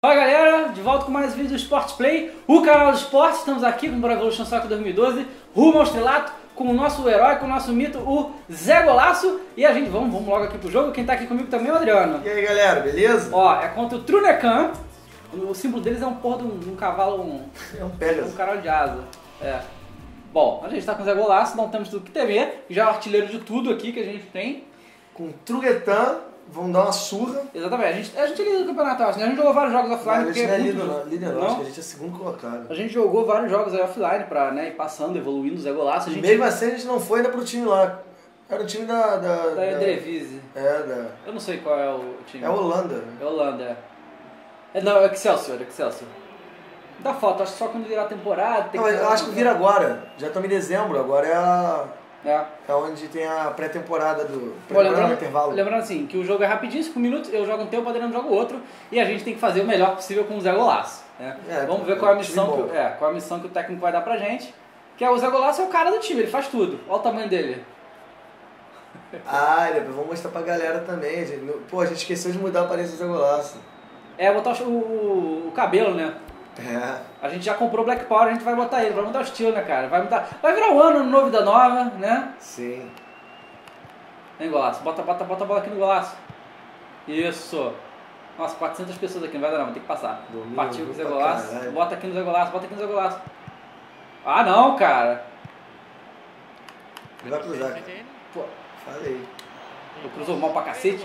Fala galera, de volta com mais vídeo do Sport Play, o canal do esporte. Estamos aqui com o Pro Evolution Soccer 2012, rumo ao estrelato, com o nosso herói, com o nosso mito, o Zé Golaço. E a gente, vamos logo aqui pro jogo. Quem tá aqui comigo também é o Adriano. E aí galera, beleza? Ó, é contra o Trunecan. O símbolo deles é um porra de um cavalo, É um Pegasus. um caralho de asa. É. Bom, a gente tá com o Zé Golaço, não temos tudo que temer. Já é o artilheiro de tudo aqui que a gente tem. Com o Truguetan, vamos dar uma surra. Exatamente, a gente é líder do campeonato, assim, a gente jogou vários jogos offline. Mas a gente não é muito- líder não, acho que a gente é segundo colocado. A gente jogou vários jogos aí offline pra ir passando, evoluindo o Zé Golaço. A E gente mesmo assim a gente não foi ainda pro time lá. Era o time da Eredivisie. Eu não sei qual é o time. É a Holanda. É Holanda, não, é Excelsior. Dá falta, acho que só quando virar a temporada. Tem Não, mas eu acho que vira agora. Já estamos em dezembro, agora É. é onde tem a pré-temporada do Bom, intervalo. lembrando assim, que o jogo é rapidinho, 5 minutos, eu jogo um tempo, o Adriano joga o outro, e a gente tem que fazer o melhor possível com o Zé Golaço. Né? Vamos ver qual é a missão qual é a missão que o técnico vai dar pra gente. Que é o Zé Golaço é o cara do time, ele faz tudo. Olha o tamanho dele. Ah, depois vamos mostrar pra galera também. Pô, a gente esqueceu de mudar a aparência do Zé Golaço. É, botar o cabelo, né? É. A gente já comprou o Black Power, a gente vai botar ele, vai mudar o estilo, né, cara? Vai virar um ano novo da nova, né? Sim. Vem, Golaço, bota a bola aqui no Golaço. Isso. Nossa, 400 pessoas aqui, não vai dar não, vai ter que passar. Domínio, Partiu com o Zé pra Golaço, caralho. bota aqui no Zé Golaço. Ah, não, cara. Não vai cruzar, cara. Pô, Falei. cruzou mal pra cacete.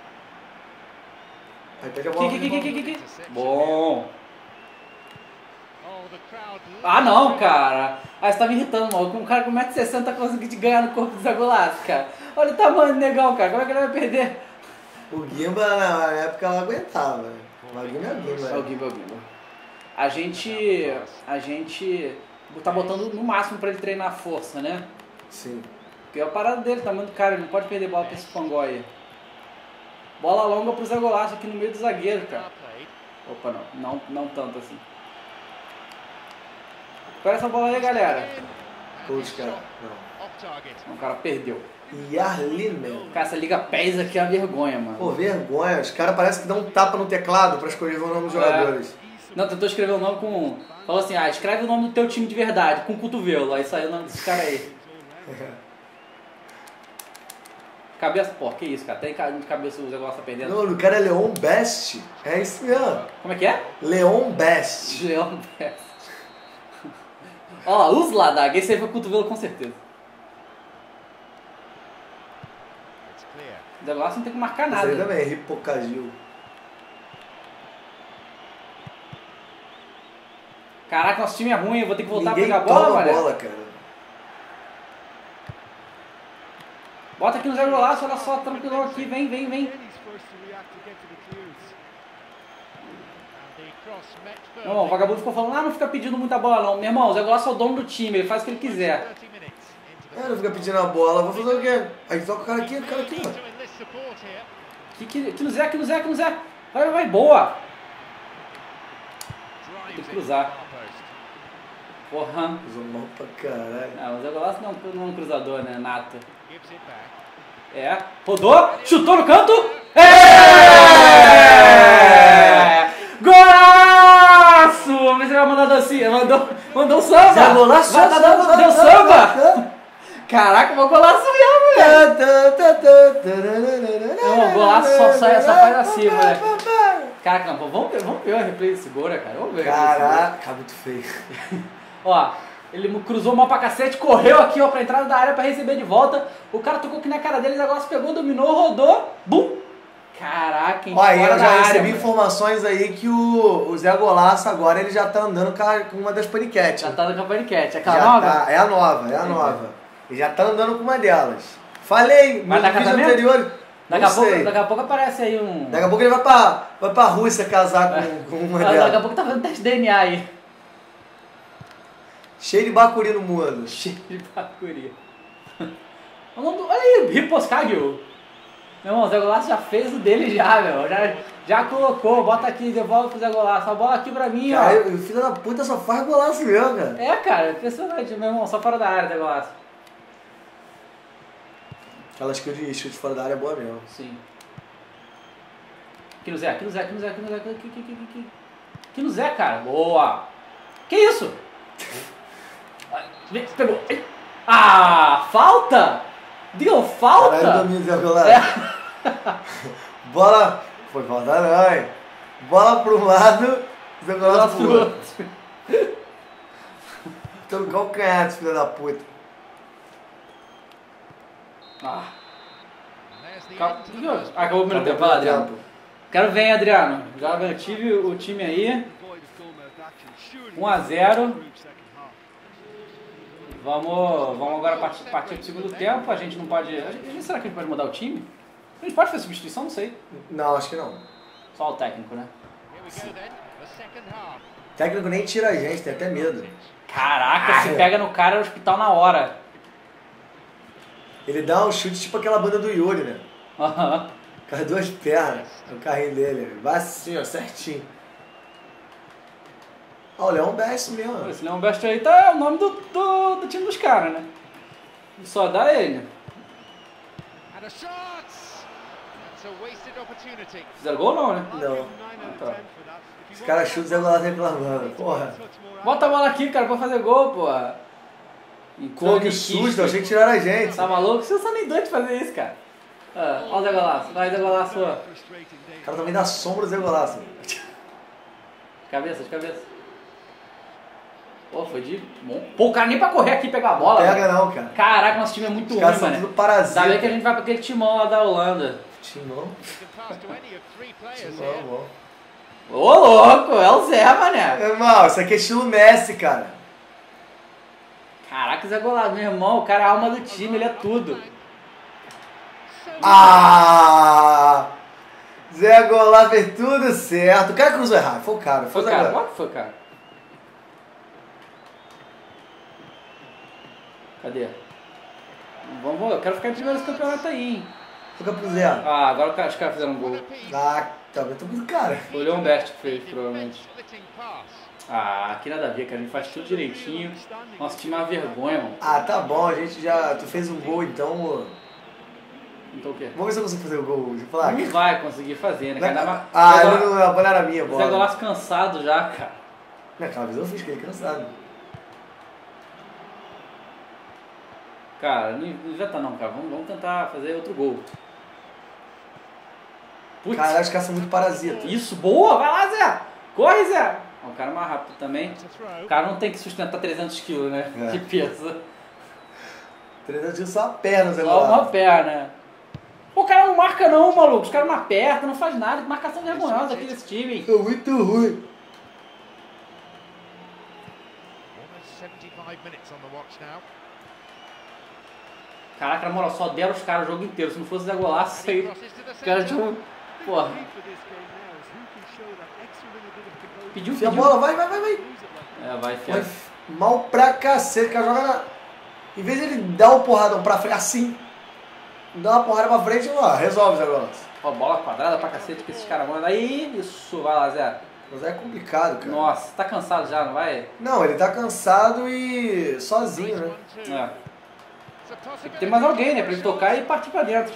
Aí pega a bola. Que. Bom. Ah, não, cara. Ah, você tá me irritando, maluco. Um cara com 1,60m conseguiu ganhar no corpo do Zé Golaço, cara. Olha o tamanho do negão, cara. Como é que ele vai perder? O Gimba na época ela aguentava. O Gimba é o Gimba. É o Gimba. A gente tá botando no máximo pra ele treinar a força, né? Sim. Porque é a parada dele, o tamanho do cara, ele não pode perder bola pra esse pangó aí. Bola longa pro Zé Golaço aqui no meio do zagueiro, cara. Opa, não tanto assim. Recupera essa bola aí, galera. Coach, cara. Não. O cara perdeu. Yarlinen. Cara, essa liga pés aqui é uma vergonha, mano. Pô, vergonha. Os caras parecem que dão um tapa no teclado pra escolher o nome dos jogadores. Não, tentou escrever o nome com... Falou assim, escreve o nome do teu time de verdade, com cotovelo. Aí saiu o nome desse cara aí. Cabeça, pô, que isso, cara? Tem de cabeça o Zé Golaço tá perdendo. Não, o cara é Leon Best. É isso mesmo. Como é que é? Leon Best. Leão Best. Olha lá, os Ladag. Esse aí foi cotovelo com certeza. O Zé Golaço não tem que marcar Esse nada. aí também é Ripocagil. Caraca, nosso time é ruim, eu vou ter que voltar Ninguém a pegar a bola, toma mané. bola, cara. Bota aqui no Zé Golaço, olha só, tranquilão aqui, vem. Não, o vagabundo ficou falando, não fica pedindo muita bola não. Meu irmão, o Zé Golaço é o dono do time, ele faz o que ele quiser. Não fica pedindo a bola, vou fazer o quê? Aí toca o cara aqui, ó. Aqui no Zé. Vai, boa. Tem que cruzar. Porra. Usou mal pra caralho. Ah, o Zé Golaço não é um cruzador, né, nato. Rodou, chutou no canto. Golaço! Mas você vai mandar dancinha, mandou um samba. Zé Golaço, deu samba. Caraca, o golaço mesmo, velho. Não, o golaço só faz assim, moleque. Caraca, não, vamos ver o replay desse gol, né, cara? Vamos ver. Caraca, muito feio. Ó, ele cruzou mal pra cacete, correu aqui, ó, pra entrada da área pra receber de volta. O cara tocou aqui na cara dele, agora pegou, dominou, rodou, bum! Caraca, hein? Olha, eu já área, recebi mano. informações aí que o Zé Golaço agora ele já tá andando com uma das paniquetes. Já tá no Campaniquete, aquela Já nova? tá, é a nova. Ele já tá andando com uma delas. Falei Mas no dá vídeo casamento? anterior. Daqui a pouco aparece aí um... Daqui a pouco ele vai pra Rússia casar com uma Daqui delas. a pouco tá fazendo teste de DNA aí. Cheio de bacuri no mundo. Cheio de bacuri. Olha aí, Riposcagio. Meu irmão, o Zé Golaço já fez o dele já, meu. Já colocou, bota aqui, devolve pro Zé Golaço. A bola aqui pra mim, Cara, ó. o filho da puta só faz golaço mesmo, cara. É, cara, impressionante, meu irmão. Só fora da área, Zé Golaço. Aquela skill de chute fora da área é boa mesmo. Sim. Aqui no Zé, aqui no Zé, aqui no Zé, aqui no Zé, aqui no Zé, cara. Boa. Que isso? Pegou. Ah, falta? Deu falta? Caralho, domínio, Zé Goulart. Bola. Foi falta não, hein? Bola pro lado, Zé Goulart pro outro. Tô no calcanhar, filho da puta. Ah. Acabou o primeiro tempo. Vai lá, Adriano. Quero ver, hein, Adriano. Joga o time aí. 1-0. Vamos agora partir pro segundo tempo. A gente não pode... Será que a gente pode mudar o time? A gente pode fazer substituição? Não sei. Não, acho que não. Só o técnico, né? O técnico nem tira a gente, tem até medo. Caraca, se pega no cara no hospital na hora. Ele dá um chute tipo aquela banda do Yuri, né? Aham. Com as duas pernas, o carrinho dele. Vai assim, ó, certinho. Ó, o Leão Best mesmo. Esse Leão Best aí tá o nome do time dos caras, né? Só dá ele. Fizeram gol ou não, né? Não. Tá. Os caras chutam o Zé Goulart reclamando. Porra. Bota a bola aqui, cara, pra fazer gol, porra. Pô, que susto, eu achei que tiraram a gente. Tá maluco? Vocês são nem doidos de fazer isso, cara. Ó o Zé Goulart. Vai, Zé Goulart, sua. O cara também dá sombra do Zé Goulart. De cabeça. Pô, foi de bom. Pô, o cara nem pra correr aqui e pegar a bola. Não pega não, cara. Caraca, nosso time é muito ruim, mano. mano. Tudo parasita. Ainda bem que a gente vai pra aquele timão lá da Holanda. Timão? Timão, bom. Ô, louco, é o Zé, mané. Irmão, isso aqui é estilo Messi, cara. Caraca, Zé Goulart, meu irmão, o cara é a alma do time, ele é tudo. Ah! Zé Goulart fez tudo certo. O cara cruzou errado, foi o cara. Foi, cara, qual que foi, cara? Cadê? Vamos, eu quero ficar em primeiro nesse campeonato aí, hein? Fica pro Zé. Ah, agora os caras fizeram um gol. Ah, também tô muito cara. Foi o Leon Best que fez, provavelmente. Ah, aqui nada a ver, cara. A gente faz tudo direitinho. Nosso time é uma vergonha, mano. Ah, tá bom, a gente já... Tu fez um gol, então... Então o quê? Vamos ver se eu consigo fazer o gol de placa. Não vai conseguir fazer, né? A bola era minha, bola. Zé Goulart cansado já, cara. Naquela vez eu fiz, que ele cansado. Cara, não inventa não, cara. Vamos tentar fazer outro gol. Putz. Cara, os caras são muito parasitas. Isso, boa! Vai lá, Zé! Corre, Zé! O cara é mais rápido também. O cara não tem que sustentar 300 kg, né? É. Que peso. 300 kg só a perna, Zé Só Goulart. uma perna. Pô, o cara não marca não, maluco. Os caras não apertam, não faz nada. Marcação vergonhosa aqui desse time. É muito ruim. Caraca, na moral, só deram os caras o jogo inteiro. Se não fosse o Zé Goulart, sei. Os caras tinham... Porra. Pediu. A bola, vai. É, vai, fiar. Mal pra cacete, o cara joga na... Em vez de ele dar um porradão pra frente, assim, dá uma porrada pra frente, ó, resolve, Zé Goulart. Ó, bola quadrada pra cacete que esses caras mandam. Aí, isso, vai lá, Zé. Mas é complicado, cara. Nossa, tá cansado já, não vai? Não, ele tá cansado e sozinho, né? É. Tem que ter mais alguém, né? Pra ele tocar e partir pra dentro.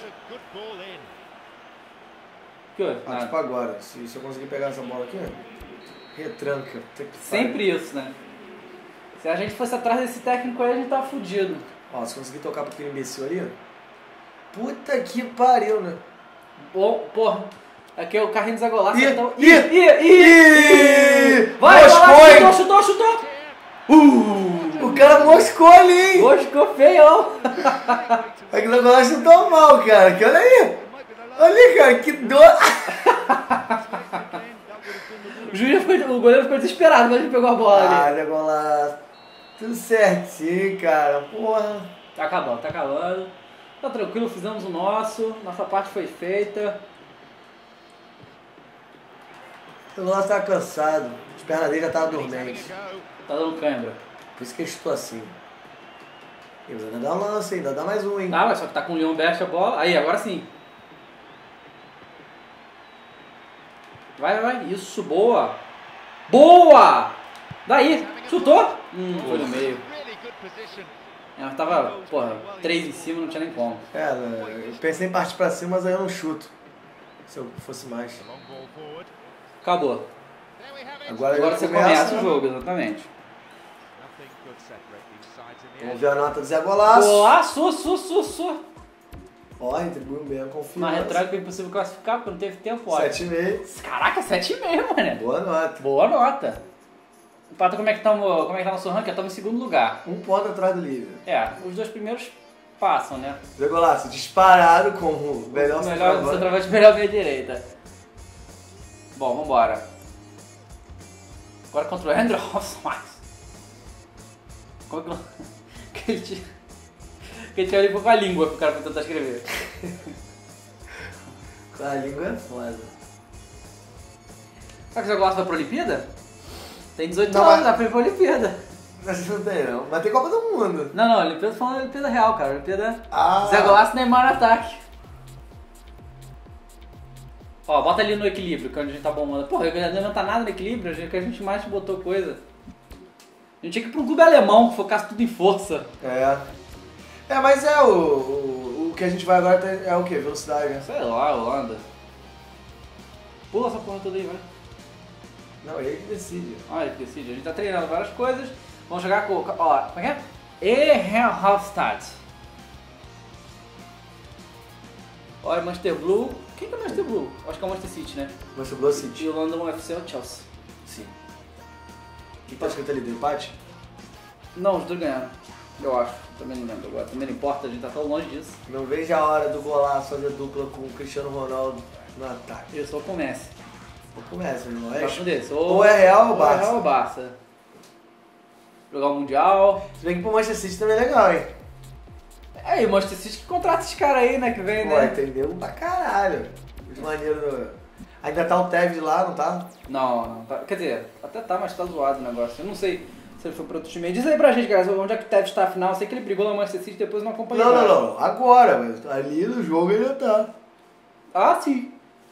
Que houve? Ah, tipo agora, se eu conseguir pegar essa bola aqui, retranca. Sempre isso, né? Se a gente fosse atrás desse técnico aí, a gente tava fudido. Ó, se conseguir tocar pro aquele imbecil ali, puta que pariu, né? Porra. Aqui é o carrinho do Zé Goulart. Vai, chutou. O cara moscou ali, hein? Moscou feião. É que o Zé Goulart chutou mal, cara. Que olha aí. Olha, cara, que dor. O goleiro ficou desesperado quando ele pegou a bola ali. Ah, Zé Goulart. Tudo certinho, cara. Porra. Tá acabando. Tá tranquilo, fizemos o nosso. Nossa parte foi feita. O Goulart tá cansado. As pernas dele já estavam dormentes. Tá dando câimbra. Por isso que ele chutou assim. Ainda dá um lance, ainda dá mais um, hein? Ah, mas só que tá com o Leon Best a bola. Aí, agora sim. Vai. Isso, boa. Boa! Daí, chutou. Foi no meio. Ela tava, porra, 3 em cima, não tinha nem como. É, eu pensei em partir pra cima, mas aí eu não chuto. Se eu fosse mais. Acabou. Agora você começa o jogo, exatamente. Vamos ver a nota do Zé Golaço. Golaço. Ó, retribuiu bem a confiança. Na retrógrada foi impossível classificar porque não teve tempo. 7,5. Caraca, 7,5, mané. Boa nota. Boa nota. Pato, como é que tá nosso ranking? Estamos em segundo lugar. 1 ponto atrás do líder. Os dois primeiros passam, né? Zé Golaço, disparado como o melhor centroavante, melhor meia direita. Bom, vambora. Agora contra o Andrew Hoffman. Como que ele tinha ali com a língua pro cara pra tentar escrever. Com a língua é foda. Será que o Zé Golaço vai pra Olimpíada? Tem 18 anos, dá pra ir pra Olimpíada. Não tem não, mas tem Copa do Mundo. Não, Olimpíada falando Olimpíada real, cara. Olimpíada Zé Golaço, Neymar no ataque. Ó, bota ali no equilíbrio, que é onde a gente tá bombando. Porra, não tá nada no equilíbrio, que a gente mais botou coisa. A gente tinha que ir pra um clube alemão que focasse tudo em força. Mas o que a gente vai agora é o quê? Velocidade, né? Sei lá, Holanda. Pula essa porra toda aí, vai. Não, ele que decide. Ele que decide. A gente tá treinando várias coisas. Vamos jogar com... Ó, como é que é? Ehrhofstadt. Olha, Manchester Blue. Quem que é Manchester Blue? Acho que é o Manchester City, né? Manchester Blue City. E o London FC é o Chelsea. Sim. O que tá escrito ali? Do empate? Não, os dois ganharam. Eu acho. Também não lembro agora. Também não importa, a gente tá tão longe disso. Não vejo a hora do Golaço fazer dupla com o Cristiano Ronaldo no ataque. Eu sou com o Messi. Com o Messi, não é? Ou é Real ou Barça. Real ou Barça. Jogar o Mundial. Se bem que pro Manchester City também é legal, hein? E o Manchester City que contrata esses caras aí, né? Que vem, né? Entendeu? Pra caralho. Os maneiros. Ainda tá o Tevez lá, não tá? Não tá. Quer dizer, até tá, mas tá zoado o negócio. Eu não sei se ele foi pro outro time. Diz aí pra gente, galera, onde é que o Tevez tá afinal. Eu sei que ele brigou no Manchester City e depois não acompanhou. Não. Agora, mas ali no jogo ele já tá. Sim.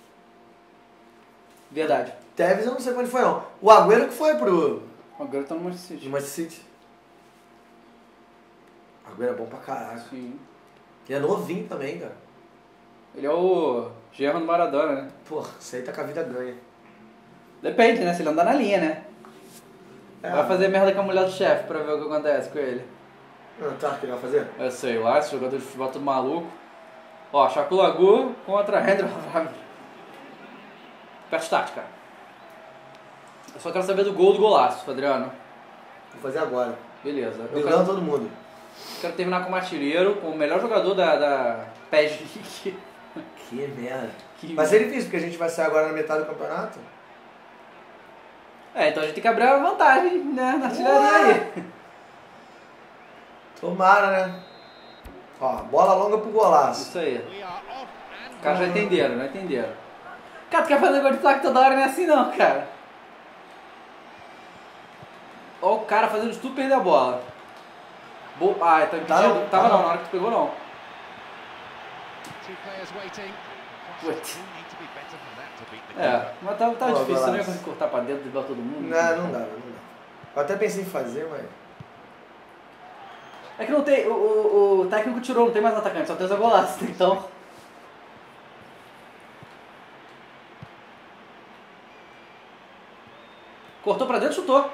Verdade. Tevez eu não sei quando foi, não. O Agüero que foi pro... O Agüero tá no Manchester City. No Manchester City. O Agüero é bom pra caralho. Sim. E é novinho também, cara. Ele é o Gerro do Maradona, né? Porra, isso aí tá com a vida ganha. Depende, né? Se ele andar na linha, né? Vai fazer merda com a mulher do chefe pra ver o que acontece com ele. Não, tá, o que ele vai fazer? Eu sei lá, esse jogador de futebol tudo maluco. Ó, Chaculagu contra Andrew. Verstappen, cara. Eu só quero saber do gol do Golaço, Adriano. Vou fazer agora. Beleza. Brigando todo mundo. Quero terminar como artilheiro, com o melhor jogador da PES League. Que merda. Vai ser difícil, porque a gente vai sair agora na metade do campeonato. Então a gente tem que abrir a vantagem, né, na artilharia aí. Tomara, né? Ó, bola longa pro Golaço. Isso aí. Os caras já entenderam. Cara, tu quer fazer negócio de placa toda hora, não é assim não, cara. Ó o cara fazendo tudo perder a bola. Tá impedido. Tava não, na hora que tu pegou não. Mas tá difícil, né? Conseguir cortar pra dentro, driblar todo mundo. Não dá. Eu até pensei em fazer, mas... É que não tem, o técnico tirou, não tem mais atacante, só tem o Zé Golaço, então... Cortou pra dentro e chutou.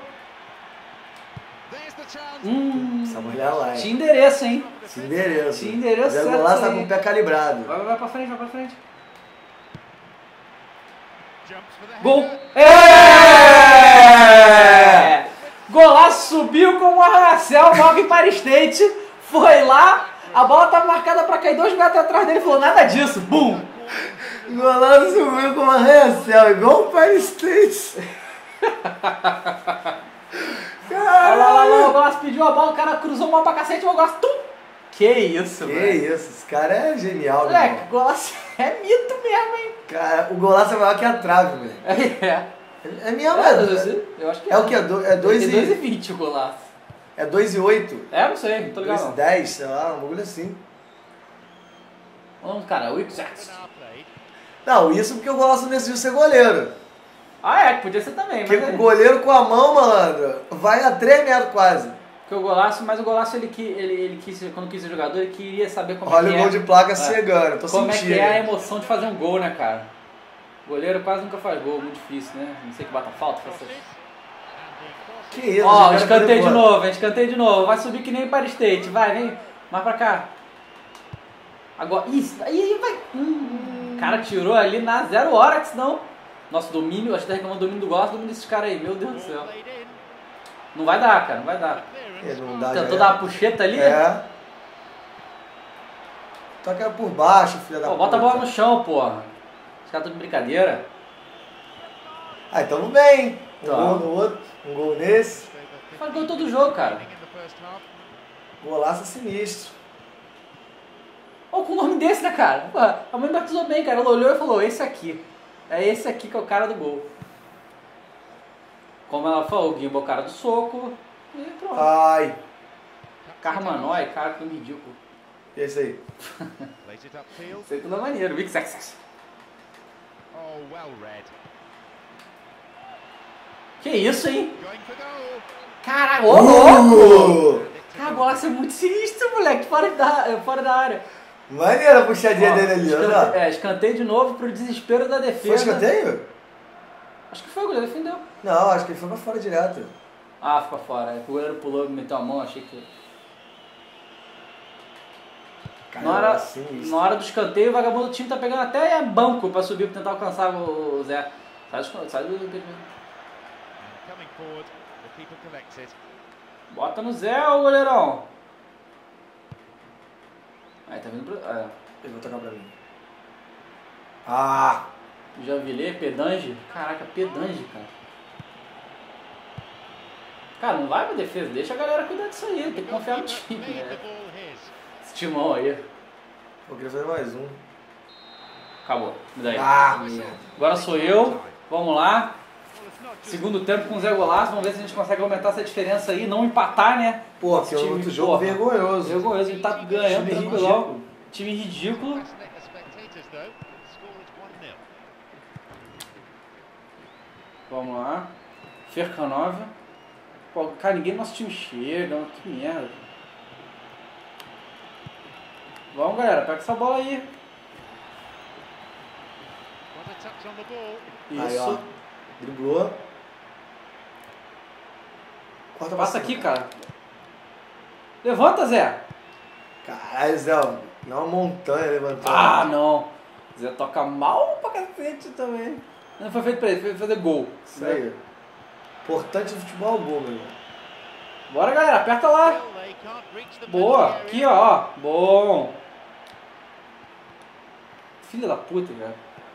Essa mulher lá, hein? Tinha endereço, hein? Tinha endereço. certo. Zé Golaço tá com o pé calibrado. Vai pra frente. Gol! Golaço subiu como um arranha-céu, Malvin para State, foi lá, a bola tava marcada pra cair 2 metros atrás dele e falou, nada disso, bum! Golaço subiu como um arranha-céu, igual o Paris State. Olha lá, o Golaço pediu a bola, o cara cruzou mal pra cacete, o Golaço, tum! Que isso, velho. Que isso, esse cara é genial, moleque, o Golaço é mito mesmo, hein? Cara, o Golaço é maior que a trave, velho. É minha eu acho que é. O que? É 2,20 o Golaço. É 2,8? Não sei, não tô ligado não. 2,10, sei lá, um bagulho assim. Vamos, cara, o exact. Não, isso porque o Golaço não decidiu ser goleiro. Podia ser também. Porque o goleiro com a mão, malandro, vai a 3 metros quase. Porque o Golaço, ele quis, quando quis ser jogador, ele queria saber como Olha o gol de placa chegando, tô como sentindo. Como é que é a emoção de fazer um gol, né, cara? Goleiro quase nunca faz gol, muito difícil, né? Não sei que bata falta, faça. Que isso? Ó, escanteio de novo, escanteio de novo. Vai subir que nem o Empire State. Vai, vem. Mais pra cá. Agora, isso. Aí vai. Cara, tirou ali na 0 hora, que senão... Nosso domínio, acho que tá reclamando do domínio do gosto, domínio desses caras aí. Meu Deus do céu. Não vai dar, cara, não vai dar. Não dá. Tentou dar uma puxeta ali? É. Toca por baixo, filha da puta. Bota a bola no chão, porra. Os caras estão de brincadeira. Ah, então não bem. Um gol no outro, um gol nesse. Faz gol todo jogo, cara. Golaço sinistro. Ou com o nome desse, né, cara? Pô, a mãe batizou bem, cara. Ela olhou e falou, esse aqui. É esse aqui que é o cara do gol. Como ela falou, o Gimbo é o cara do soco. E pronto. Ai. Carmanói, cara, que ridículo. E esse aí? Esse aí tudo é maneiro. Vic Sexas. Que isso, hein? Caralho, ô louco! Cara, a bola é muito sinistra, moleque. Fora da área. Maneira a puxadinha dele ali, olha. Escanteio de novo pro desespero da defesa. Foi escanteio? Acho que foi, o goleiro defendeu. Não, acho que ele foi pra fora direto. Ah, ficou fora. O goleiro pulou e meteu a mão, achei que... Caramba, na hora do escanteio, o vagabundo do time tá pegando até banco pra subir, pra tentar alcançar o Zé. Sai do... Bota no Zé, ô goleirão. Aí, tá vindo pro... Ele vai tocar pra mim. Ah! Javilê, Pedange. Caraca, Pedange, cara. Cara, não vai pra defesa. Deixa a galera cuidar disso aí. Tem que confiar no time, né? Esse timão aí. Eu queria fazer mais um. Acabou. Me dá aí. Ah, merda. Agora sou eu. Vamos lá. Segundo tempo com o Zé Golaço. Vamos ver se a gente consegue aumentar essa diferença aí. Não empatar, né? Pô, que é outro jogo vergonhoso. Vergonhoso. Ele tá ganhando tranquilão. Time ridículo. Vamos lá. Fercanova. Pô, cara, ninguém no nosso time chega. Que merda. Vamos, galera. Pega essa bola aí. Isso. Aí, ó. Driblou. Passa aqui, cara. Levanta, Zé. Caralho, Zé. Não é uma montanha levantando. Ah, não. Zé toca mal pra cacete também. Não foi feito pra ele, foi fazer gol. Isso aí. Importante no futebol é o gol, meu irmão. Bora, galera, aperta lá. Boa, aqui, ó. Bom. Filha da puta, cara.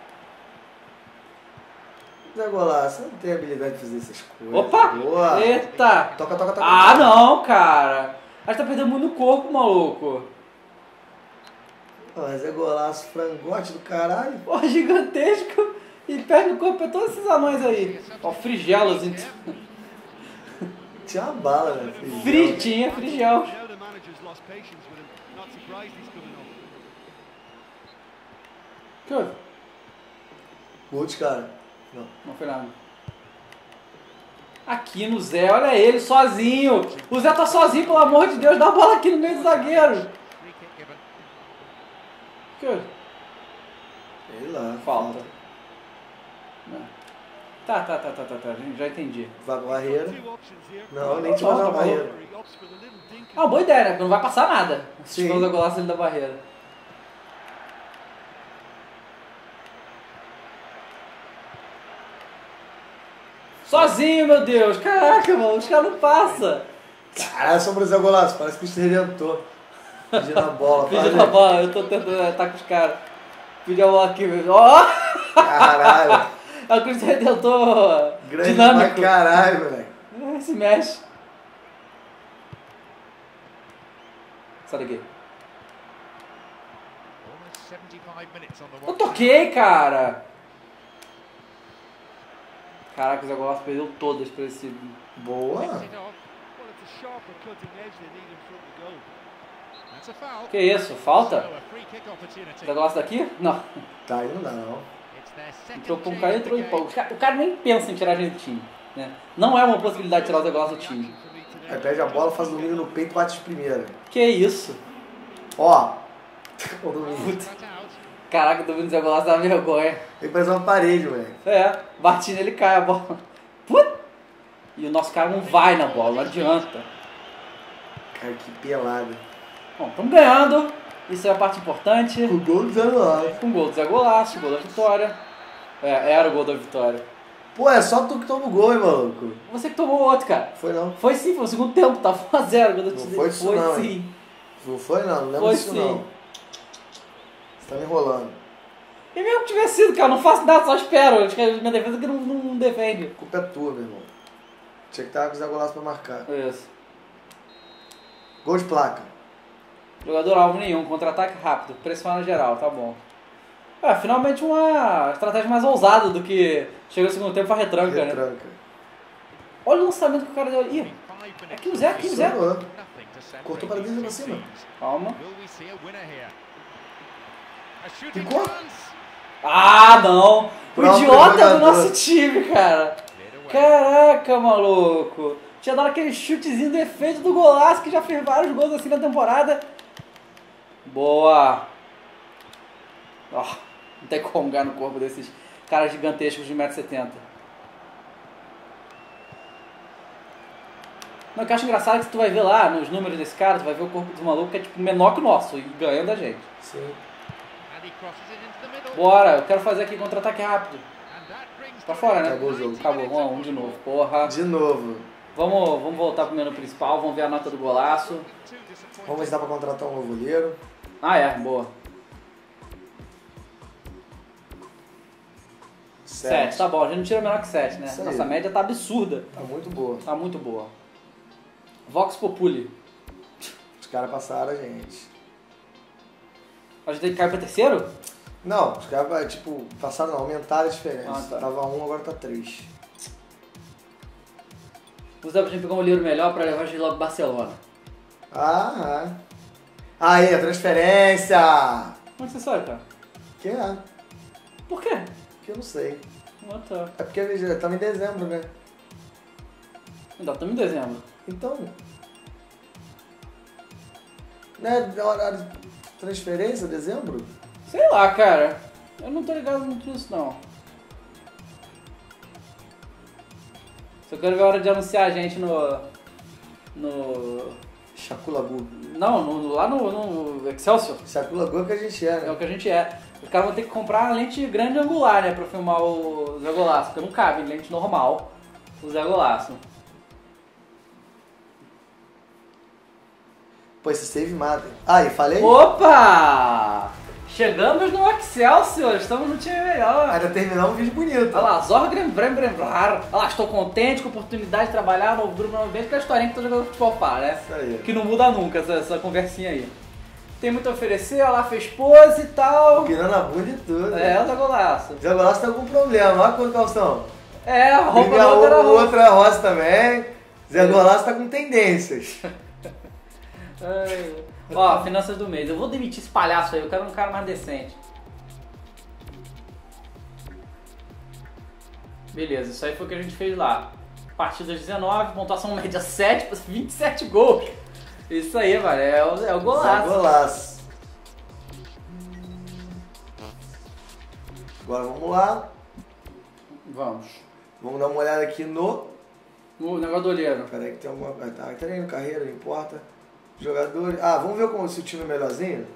Zé Golaço, você não tem habilidade de fazer essas coisas. Opa! Boa. Eita! Toca. Ah, não, cara. A gente tá perdendo muito no corpo, maluco. Ó, Zé Golaço, frangote do caralho. Ó, gigantesco. E perde o corpo pra todos esses anões aí. Ó, frigelos, então. Tinha uma bala, né? Fritinha, frigel. Que houve? Putz, cara. Não foi nada. Aqui no Zé, olha ele sozinho. O Zé tá sozinho, pelo amor de Deus. Dá a bola aqui no meio do zagueiro. Que houve? Sei lá. Falta. Tá. Já entendi. Vai pra barreira. Não, nem te mandar na barreira. Ah, boa ideia, né? Porque não vai passar nada. Se Sim. tiver o golaço dentro da barreira. Sozinho, meu Deus. Caraca, mano. Os caras não passam. Caralho, sobre o Zé Golaço. Parece que o redentou. Pedindo a bola. Pedindo a bola. Eu tô tentando estar com os caras. Pedi a bola aqui, meu. Ó! Caralho. É o Cristo Redentor Grande dinâmico. pra caralho, moleque. Se mexe. Sai daqui. Eu toquei, cara. Caraca, o Zé Golaço perdeu todas pra esse... Boa. Que isso? Falta? Zé Golaço daqui? Não. Tá, aí não dá, não. Entrou pra um cara e entrou em pau. O cara nem pensa em tirar a gente do time. Né? Não é uma possibilidade tirar o Zé Golaço do time. Aí perde a bola, faz o domínio no peito e bate de primeira. Que isso? Ó. O domínio. Caraca, o domínio do Zé Golaço dá vergonha. Ele parece uma parede, velho. É, bate nele e cai a bola. Put! E o nosso cara não vai na bola, não adianta. Cara, que pelada. Bom, estamos ganhando. Isso é a parte importante. O gol do Zé Golaço. Com o gol do Zé Golaço, gol da vitória. É, era o gol da vitória. Pô, é só tu que toma o gol, hein, maluco? Você que tomou o outro, cara. Foi não. Foi sim, foi o segundo tempo, tava 1x0. Não foi isso foi não, sim. Não foi não, não lembro Foi disso sim. não. Você tá me enrolando. E mesmo que tivesse sido, cara, não faço nada, só espero. Acho que a minha defesa que não defende. A culpa é tua, meu irmão. Tinha que estar com o Zé Golaço pra marcar. Isso. Gol de placa. Jogador alvo nenhum, contra-ataque rápido, pressiona geral, tá bom. Finalmente uma estratégia mais ousada do que chega no segundo tempo e faz retranca, né? Retranca. Olha o lançamento que o cara deu. Ih, aqui no Zé, aqui no Zé. Funcionou. Cortou para dentro e pra cima. Calma. Ficou? Ah, não! O Próprio idiota jogador. do nosso time, cara! Caraca, maluco! Tinha dado aquele chutezinho do efeito do Golaço que já fez vários gols assim na temporada. Boa! Ó, não tem como ganhar no corpo desses caras gigantescos de 1,70m. Não, o que eu acho engraçado é que tu vai ver lá nos números desse cara, tu vai ver o corpo do maluco que é tipo menor que o nosso e ganhando a gente. Sim. Bora, eu quero fazer aqui contra-ataque rápido. Pra fora, né? Acabou o jogo. Acabou, 1x1 de novo, porra. De novo. Vamos voltar pro menu principal, vamos ver a nota do Golaço. Vamos ver se dá pra contratar um novo goleiro. Ah, é, boa. 7, tá bom, a gente não tira menor que 7, né? Isso aí. Nossa média tá absurda. Tá muito boa. Tá muito boa. Vox Populi. Os caras passaram a gente. A gente tem que cair pra terceiro? Não, os caras, tipo, passaram não, aumentaram a diferença. Ah, tá. Tava 1, agora tá 3. Vamos dar pra gente pegar um livro melhor pra levar a gente logo pro Barcelona. Ah, aí, a transferência! Como é que você sabe, cara? Que é? Por quê? Que eu não sei. Ah, tá. É porque já estamos em dezembro, né? Ainda estamos em dezembro. Então. Né? Horário de transferência, dezembro? Sei lá, cara. Eu não tô ligado muito nisso, não. Só quero ver a hora de anunciar a gente no... Chaculagu. Não, lá no Excelsior. Chaculagu é o que a gente é, É né? o que a gente é. Os caras vão ter que comprar uma lente grande angular, né? Pra filmar o Zé Golaço. Porque não cabe em lente normal o Zé Golaço. Pô, esse save mata. Aí, falei? Opa! Chegamos no Excelsior, estamos no time melhor. Ainda terminar um vídeo bonito. Olha lá, Zorgren Brembrar. Olha lá, estou contente com a oportunidade de trabalhar no grupo novo ambiente, que é a historinha que tô jogando futebol par, né? Isso aí. Que não muda nunca essa conversinha aí. Tem muito a oferecer, olha lá, fez pose e tal. Pirando a bunda e tudo. É, o Zé Golaço. Zé Golaço tá com um problema, olha quanto calção. É, a roupa Primeira do outro era rosa. outra é rosa também. Zé Golaço tá com tendências. Ó, finanças do mês. Eu vou demitir esse palhaço aí, eu quero um cara mais decente. Beleza, isso aí foi o que a gente fez lá. Partidas 19, pontuação média 7, 27 gols. Isso aí, mano, é o Golaço. Zé Golaço. Agora vamos lá. Vamos. Vamos dar uma olhada aqui no... O negócio do olheiro. Peraí que tem alguma... Tá, treino, carreira, não importa. Jogadores... Ah, vamos ver se o time é melhorzinho?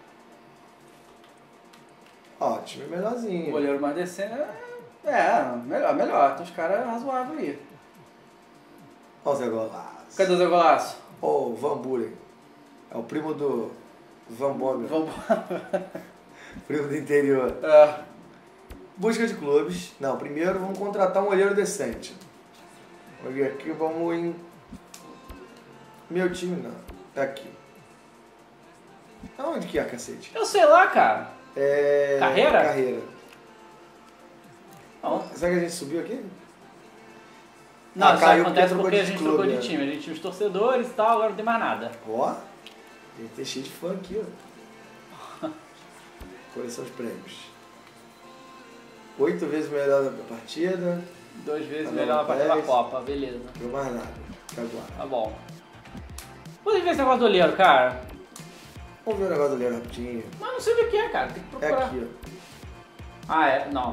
Ó, time é melhorzinho. O olheiro mais decente melhor. Tem uns caras razoáveis aí. Ó o Zé Golaço. Cadê o Zé Golaço? Ó o Van Buren. É o primo do Van Bommel. Vamos. Primo do interior. É. Busca de clubes. Não, primeiro vamos contratar um olheiro decente. Vamos ver aqui, vamos em... Meu time não. Tá aqui. Aonde que é, cacete? Eu sei lá, cara. É... Carreira? Carreira. Não, Será que a gente subiu aqui? não isso caiu acontece porque porque a trocou de gente trocou de clube, time. A gente tinha os torcedores e tal, agora não tem mais nada. Ó. Tem cheio de fã aqui, ó. Coleção de prêmios. 8 vezes melhor da partida. 2 vezes Tá melhor na bom, partida da 10. Copa, beleza. Não mais nada. Até agora. Tá bom. Vamos ver esse negócio do olheiro, cara. Vamos ver o negócio ali rapidinho. Mas não sei o que é, cara. Tem que procurar. É aqui, ó. Ah, é? Não.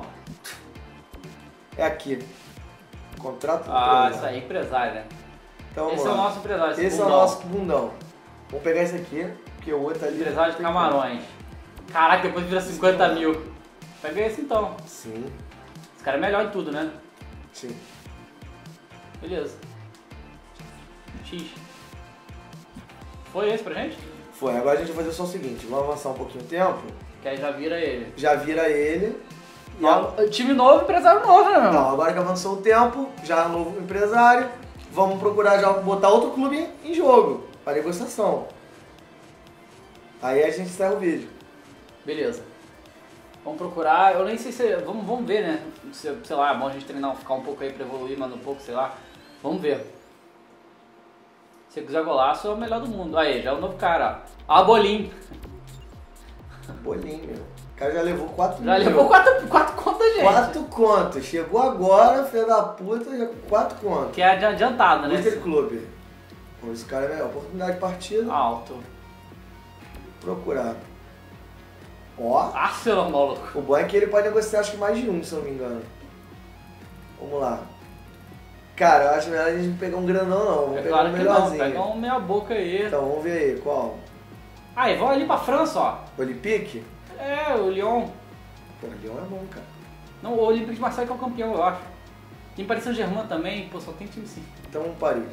É aqui. Contrato isso aí, empresário, né? Então, esse é o nosso empresário, esse é o nosso bundão. Vamos pegar esse aqui, porque o outro ali... Empresário de camarões. Caraca, depois vira 50 mil. Pega esse então. Sim. Esse cara é melhor em tudo, né? Sim. Beleza. X. Foi esse pra gente? Foi. Agora a gente vai fazer só o seguinte. Vamos avançar um pouquinho o tempo. Que aí já vira ele. Já vira ele. Time novo, empresário novo, né, meu? Não, agora que avançou o tempo, já é um novo empresário, vamos procurar já botar outro clube em jogo, para negociação. Aí a gente encerra o vídeo. Beleza. Vamos procurar, eu nem sei se... Vamos ver, né? Sei lá, é bom a gente treinar, ficar um pouco aí pra evoluir, mas um pouco, sei lá. Vamos ver. Se quiser golaço, é o melhor do mundo. Aí, já é o novo cara, ó. Ah, Bolinho. Bolinho, meu. O cara já levou 4 Já levou 4 contas, gente. 4 contas. Chegou agora, filho da puta, já com 4 contas. Que é adiantado, né? Aquele clube. Esse cara é oportunidade de partida. Alto. Procurar. Ó. Arsenal, maluco. O bom é que ele pode negociar acho que mais de um, se eu não me engano. Vamos lá. Cara, eu acho melhor a gente não pegar um grandão não. Vamos pegar um melhorzinho. Pega um meia boca aí. Então, vamos ver aí, qual? Aí, vamos ali pra França, ó. Olympique? É, o Lyon. Pô, o Lyon é bom, cara. Não, o Olympique de Marseille que é o campeão, eu acho. Tem Paris Saint-Germain também, pô, só tem time sim. Então, Paris.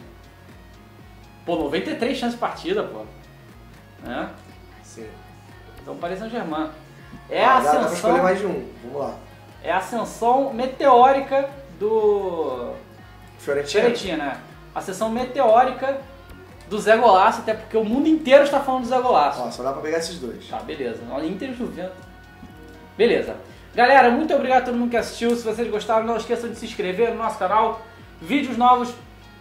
Pô, 93 chances de partida, pô. É? Sim. Então Paris Saint-Germain. É a ascensão... Dá pra escolher mais de um, vamos lá. É a ascensão meteórica do... Fiorentina, né? Ascensão meteórica do Zé Golaço, até porque o mundo inteiro está falando do Zé Golaço. Ó, só dá pra pegar esses dois. Tá, beleza. Inter e Juventus. Beleza. Galera, muito obrigado a todo mundo que assistiu. Se vocês gostaram, não esqueçam de se inscrever no nosso canal. Vídeos novos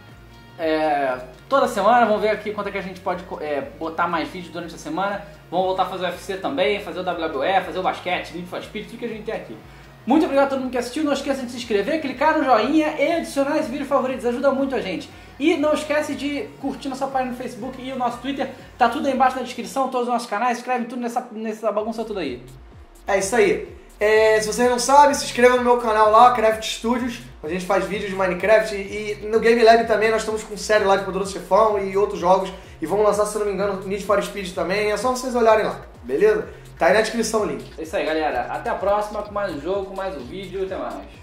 toda semana. Vamos ver aqui quanto é que a gente pode botar mais vídeos durante a semana. Vamos voltar a fazer o UFC também, fazer o WWE, fazer o basquete, Need for Speed, tudo que a gente tem aqui. Muito obrigado a todo mundo que assistiu. Não esqueça de se inscrever, clicar no joinha e adicionar esse vídeo favoritos. Ajuda muito a gente. E não esquece de curtir nossa página no Facebook e o nosso Twitter. Tá tudo aí embaixo na descrição, todos os nossos canais. Escreve tudo nessa bagunça toda aí. É isso aí. Se vocês não sabem, se inscreva no meu canal lá, Craft Studios. A gente faz vídeos de Minecraft e no Game Lab também nós estamos com série lá de Poderoso Chefão e outros jogos. E vamos lançar, se não me engano, Need for Speed também. É só vocês olharem lá, beleza? Tá aí na descrição o link. É isso aí, galera. Até a próxima com mais um jogo, com mais um vídeo. Até mais.